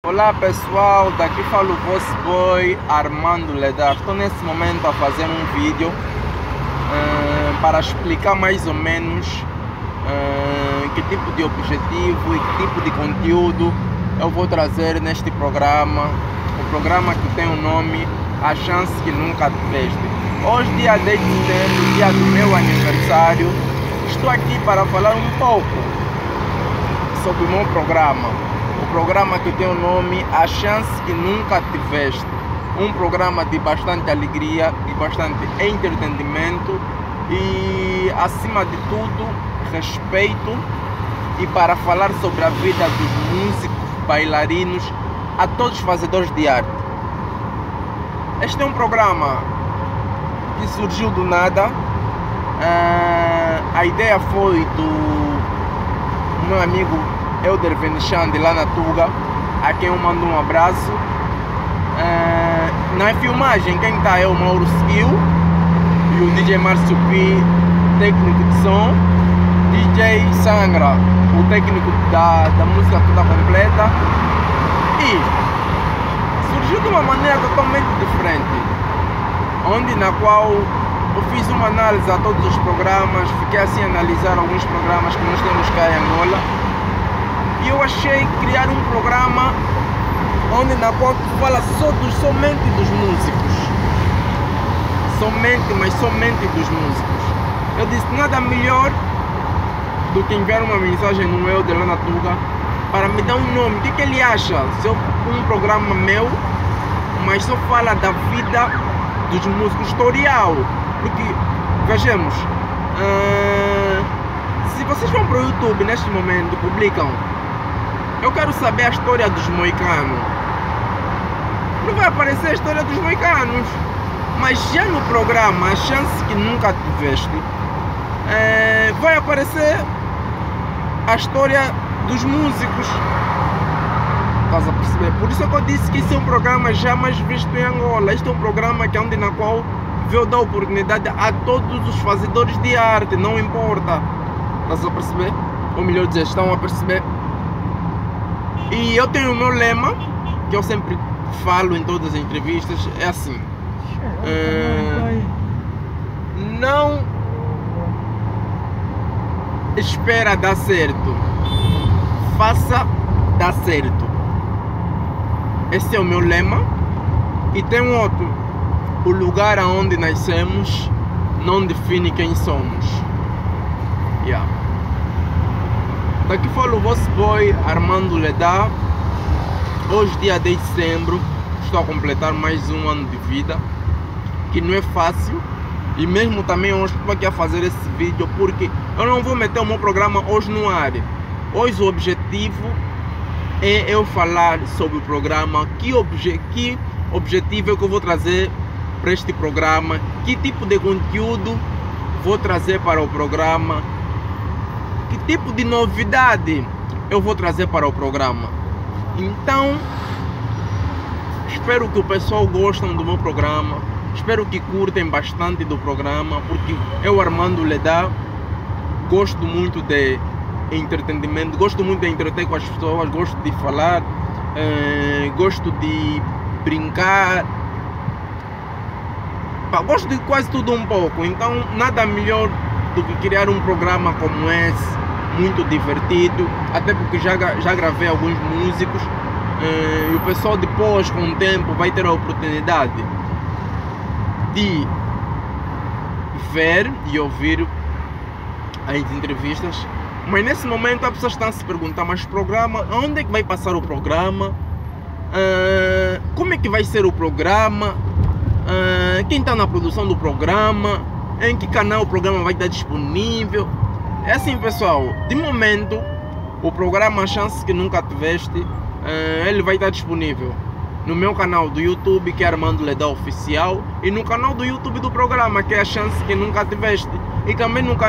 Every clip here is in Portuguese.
Olá pessoal, daqui fala o vosso boy Armando Ledar. Estou nesse momento a fazer um vídeo para explicar mais ou menos que tipo de objetivo e que tipo de conteúdo eu vou trazer neste programa. O programa que tem o nome A Chance Que Nunca Tiveste. Hoje, dia 10 de setembro, dia do meu aniversário, estou aqui para falar um pouco sobre o meu programa. O programa que tem o nome A Chance Que Nunca Tiveste. Um programa de bastante alegria, de bastante entretenimento e, acima de tudo, respeito, e para falar sobre a vida dos músicos, bailarinos, a todos os fazedores de arte. Este é um programa que surgiu do nada. A ideia foi do meu amigo Elder Venichand lá na Tuga, a quem eu mando um abraço. Na filmagem quem está é o Mauro Skill e o DJ Márcio P, técnico de som, DJ Sangra, o técnico da música toda completa. E surgiu de uma maneira totalmente diferente, onde na qual eu fiz uma análise a todos os programas, fiquei assim a analisar alguns programas que nós temos cá em Angola. E eu achei criar um programa onde na qual tu fala somente dos músicos. Mas somente dos músicos. Eu disse, nada melhor do que enviar uma mensagem no Elder lá na Tuga para me dar um nome. O que ele acha? Se eu um programa meu, mas só fala da vida dos músicos, tutorial. Porque, vejamos, se vocês vão para o YouTube neste momento, publicam eu quero saber a história dos moicanos, não vai aparecer a história dos moicanos. Mas já no programa A Chance Que Nunca Tiveste, vai aparecer a história dos músicos. Estás a perceber? Por isso é que eu disse que isso é um programa jamais visto em Angola. Este é um programa que é onde na qual veio dar oportunidade a todos os fazedores de arte, não importa. Estás a perceber? Ou melhor dizer, estão a perceber? E eu tenho o meu lema, que eu sempre falo em todas as entrevistas, é assim: não espera dar certo, faça dar certo. Esse é o meu lema. E tem um outro: o lugar aonde nascemos não define quem somos. Daqui fala o vosso boy Armando Ledar. Hoje, dia 10 de setembro, estou a completar mais um ano de vida, que não é fácil. E mesmo também hoje estou aqui a fazer esse vídeo porque eu não vou meter o meu programa hoje no ar. Hoje o objetivo é eu falar sobre o programa, que objetivo é que eu vou trazer para este programa, que tipo de conteúdo vou trazer para o programa, que tipo de novidade eu vou trazer para o programa. Então, espero que o pessoal gostem do meu programa, espero que curtem bastante do programa, porque eu, Armando Ledar, gosto muito de entretenimento, gosto muito de entreter com as pessoas, gosto de falar, gosto de brincar, gosto de quase tudo um pouco. Então nada melhor do que criar um programa como esse, muito divertido, até porque já gravei alguns músicos, e o pessoal depois, com o tempo, vai ter a oportunidade de ver e ouvir as entrevistas. Mas nesse momento as pessoas estão a se perguntar, mas o programa, onde é que vai passar o programa? Como é que vai ser o programa? Quem está na produção do programa? Em que canal o programa vai estar disponível? É assim, pessoal, de momento o programa A Chance Que Nunca Tiveste, ele vai estar disponível no meu canal do YouTube, que é Armando Ledar Oficial, e no canal do YouTube do programa, que é A Chance Que Nunca Tiveste, e também no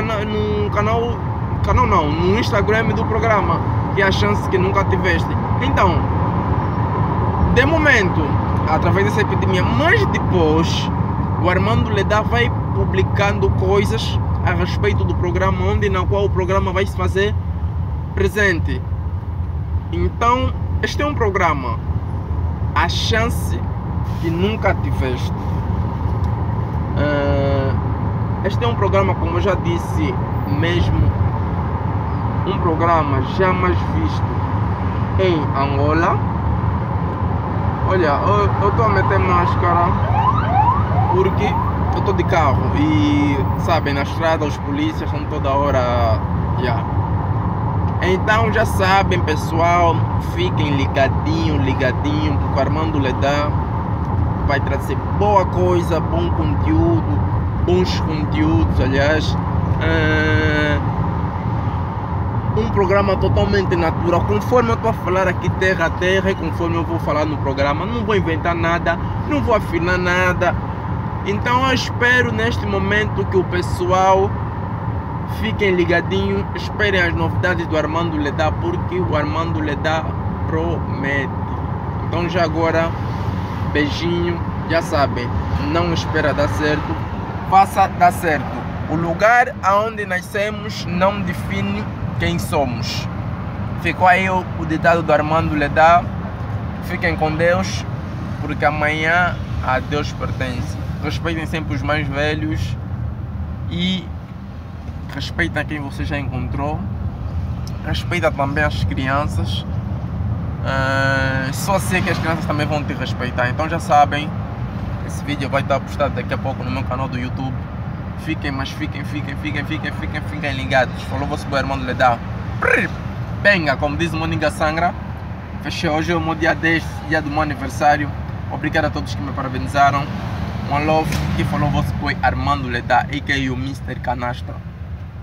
Instagram do programa, que é A Chance Que Nunca Tiveste. Então, de momento, através dessa epidemia, mas depois o Armando Ledar vai publicando coisas a respeito do programa, onde na qual o programa vai se fazer presente. Então Este é um programa, a chance que nunca tiveste. Este é um programa, como eu já disse, mesmo um programa jamais visto em Angola. Olha, eu estou a meter máscara porque eu estou de carro e, sabem, na estrada os polícias estão toda hora. Então já sabem, pessoal, fiquem ligadinho, porque o Armando Ledar vai trazer boa coisa, bom conteúdo, bons conteúdos, aliás. Um programa totalmente natural, conforme eu estou a falar aqui terra a terra, e conforme eu vou falar no programa, não vou inventar nada, não vou afinar nada. Então eu espero neste momento que o pessoal fiquem ligadinhos, esperem as novidades do Armando Ledar, porque o Armando Ledar promete. Então já agora, beijinho, já sabem, não espera dar certo, faça dar certo. O lugar aonde nascemos não define quem somos. Ficou aí o ditado do Armando Ledar. Fiquem com Deus, porque amanhã a Deus pertence. Respeitem sempre os mais velhos e respeitem quem você já encontrou. Respeita também as crianças. Só sei que as crianças também vão te respeitar. Então já sabem, esse vídeo vai estar postado daqui a pouco no meu canal do YouTube. Fiquem ligados. Falou você do Armando Ledar. Venga, como diz o Moninga Sangra. Fechei hoje, é o meu dia 10, dia do meu aniversário. Obrigado a todos que me parabenizaram. One love, que falou você foi Armando Ledar, a.k.a. o Mr. Canastra.